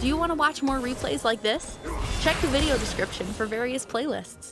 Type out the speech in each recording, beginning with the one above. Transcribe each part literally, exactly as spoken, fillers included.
Do you want to watch more replays like this? Check the video description for various playlists.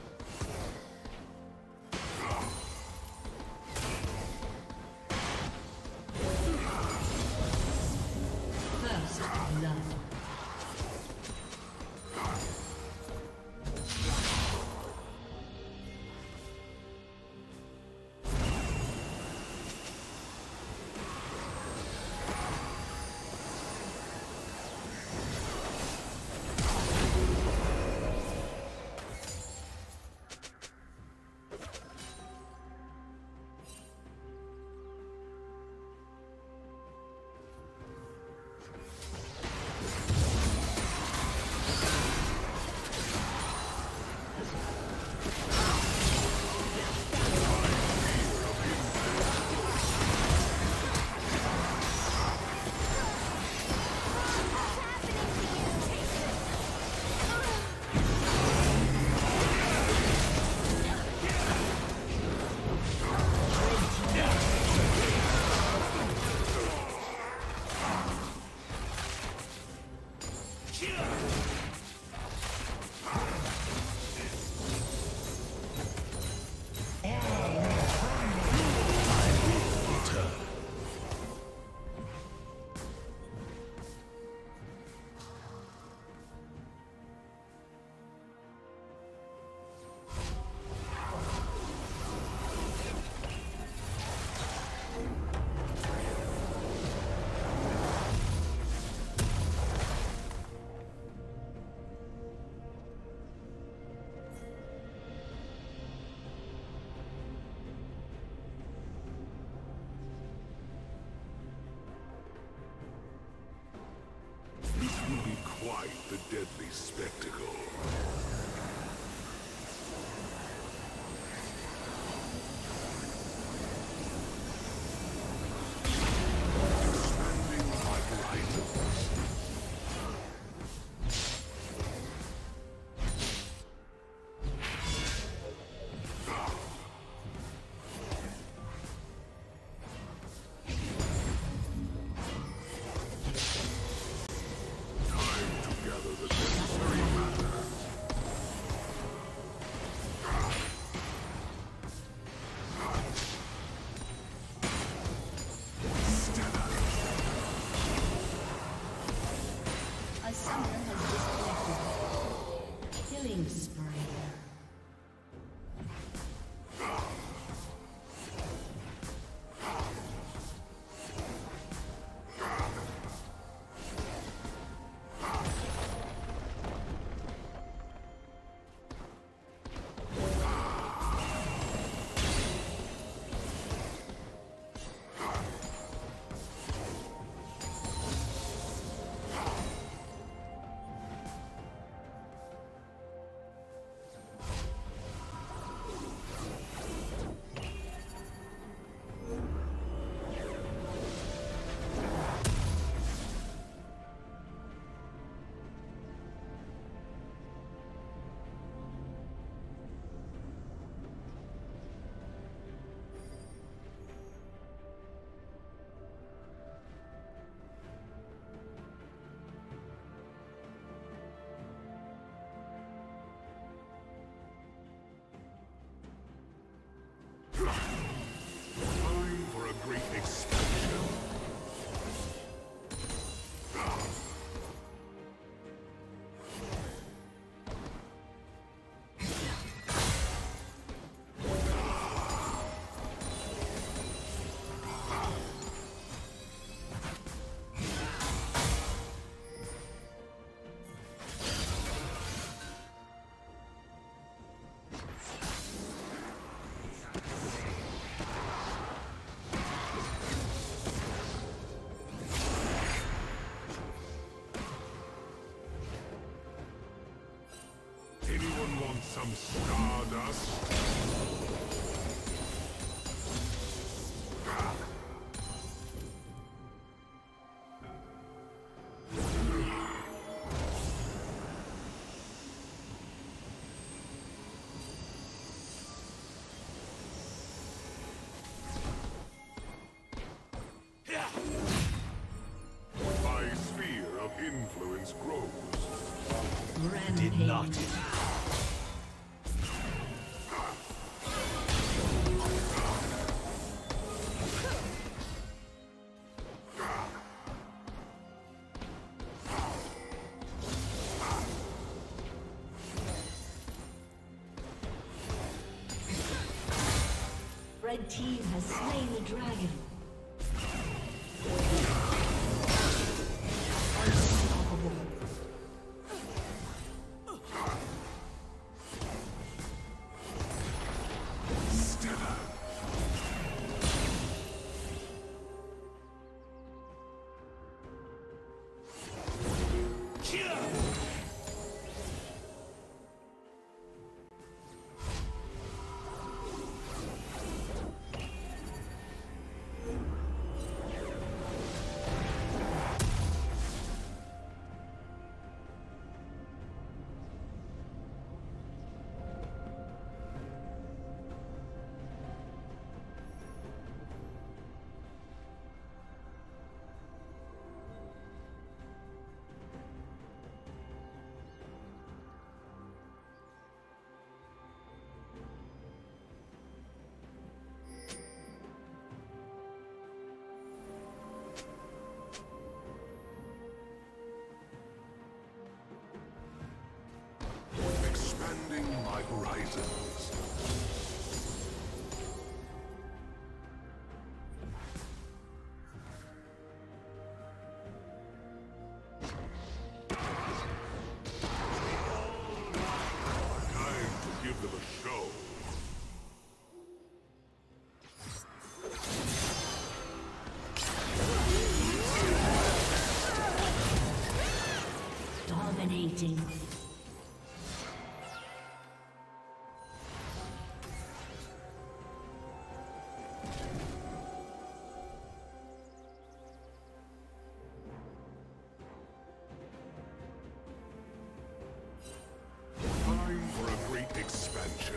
Quite the deadly spectacle. Expanding my horizons. A summoner has disconnected. Killing spree. Time for a great expansion. Anyone want some stardust? My sphere of influence Did not. Red team has slain the dragon. Unstoppable. Stella. Expanding my horizons. Time to give them a show. Dominating. Time for a great expansion.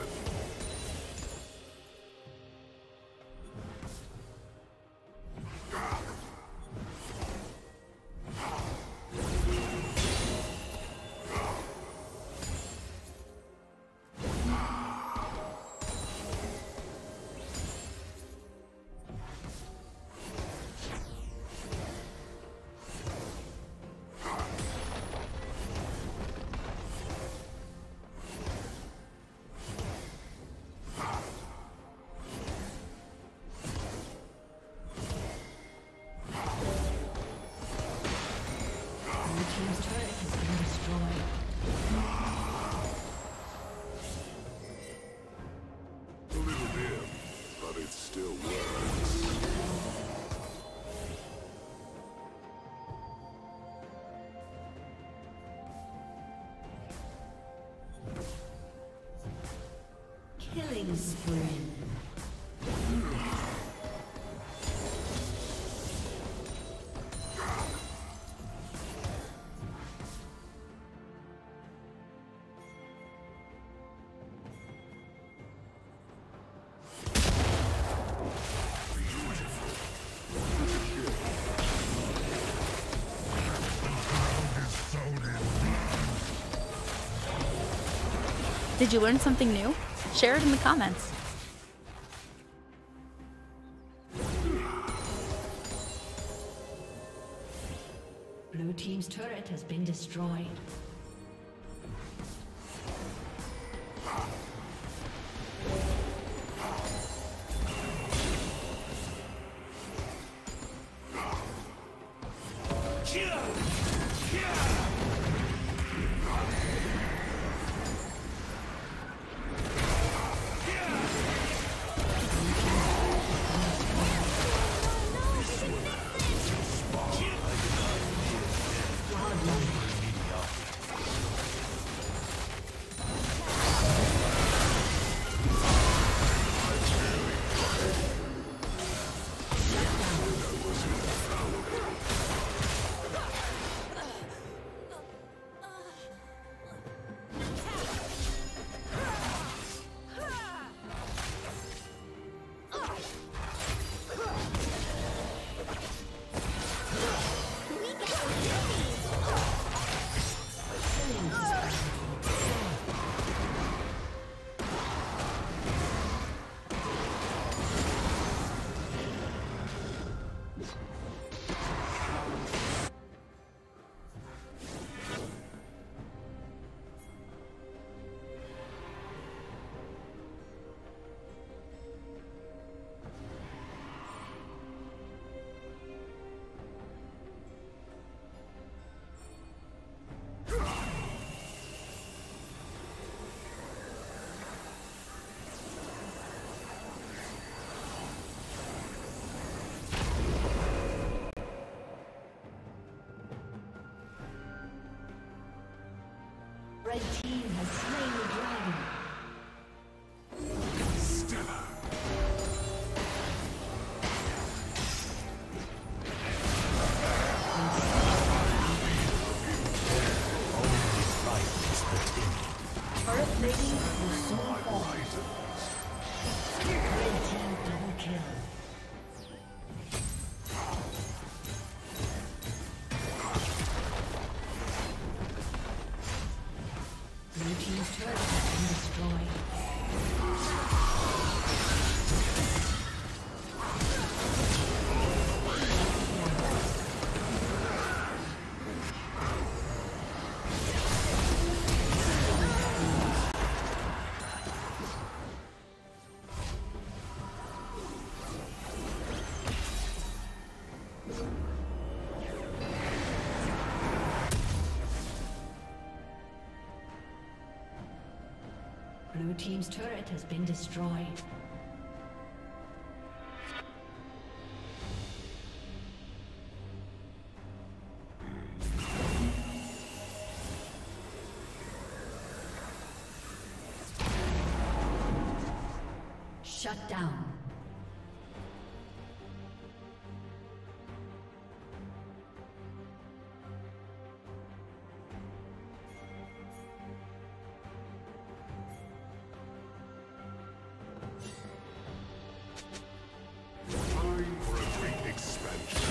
A little dim, but it still works. Killing spree. Did you learn something new? Share it in the comments. Blue team's turret has been destroyed. Red team has slain the dragon. Stellar. Turret plating will soon fall. Red team double kill. Blue team's turret has been destroyed. Blue team's turret has been destroyed. Shut down. Time for a great expansion.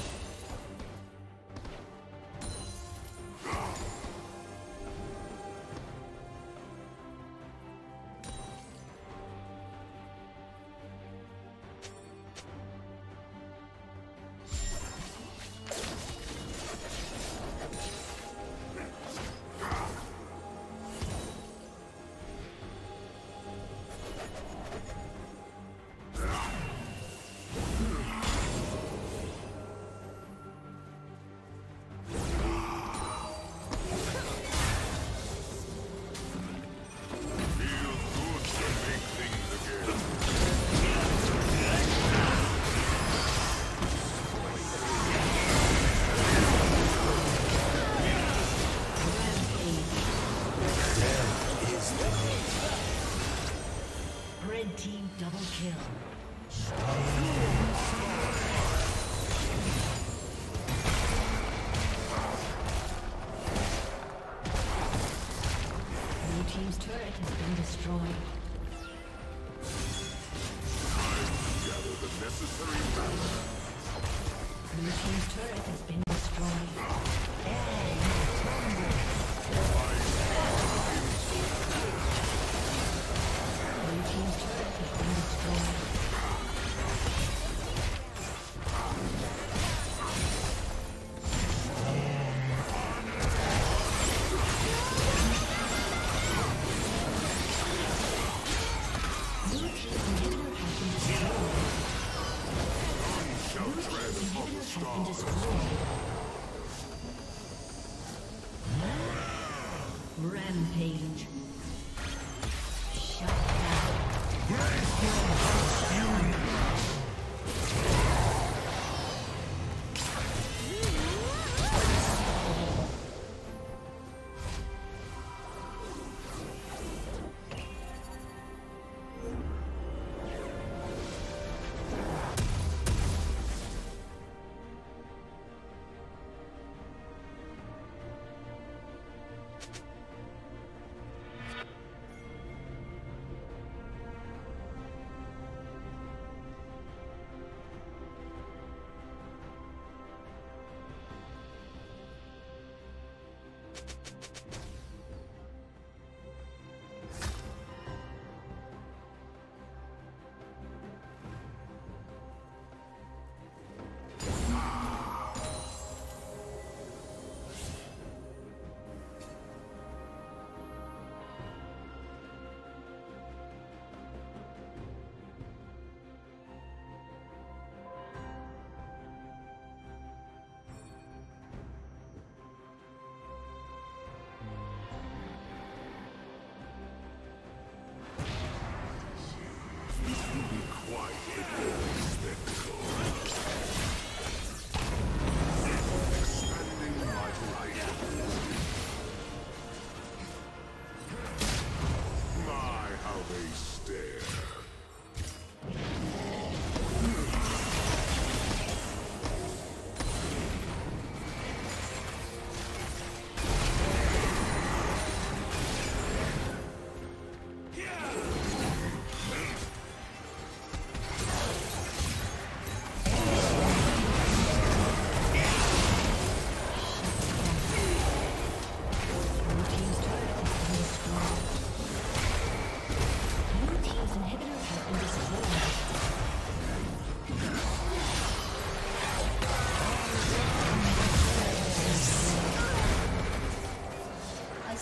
Red team double kill. Blue team's turret has been destroyed. Time to gather the necessary balance. Blue team's turret has been destroyed. Blue team's turret has been destroyed. Blue team's inhibitor has been destroyed. Shall tread on the Has been stars. destroyed. Rampage. Shut down.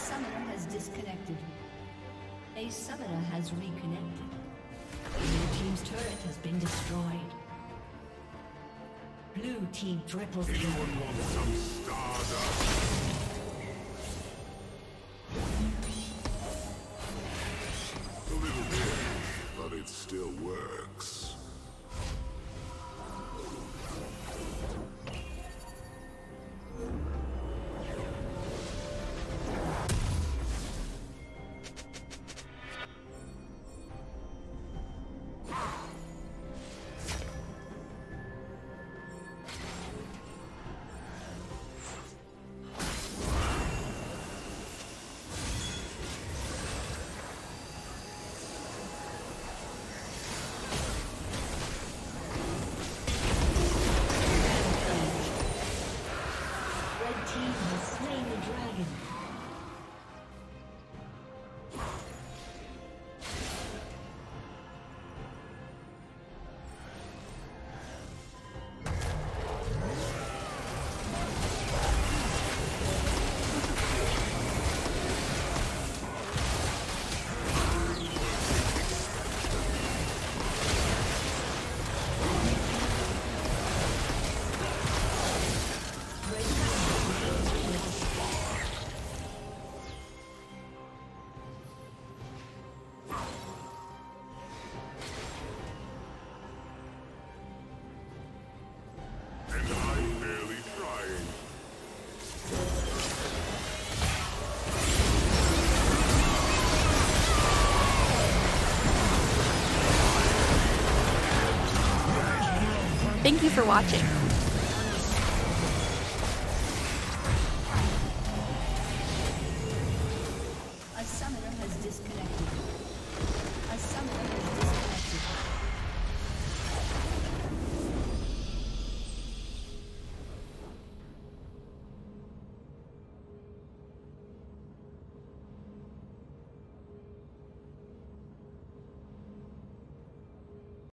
summoner has disconnected. A summoner has reconnected. Blue team's turret has been destroyed. Blue team triple kill. Anyone want some stardust? A little bit, but it still works. Thank you for watching.